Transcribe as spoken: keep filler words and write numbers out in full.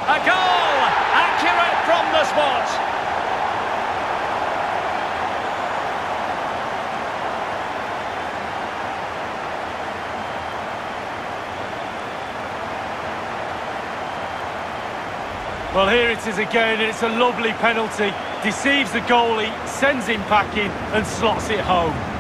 A goal! Accurate from the spot. Well, here it is again, and it's a lovely penalty. Deceives the goalie, sends him packing and slots it home.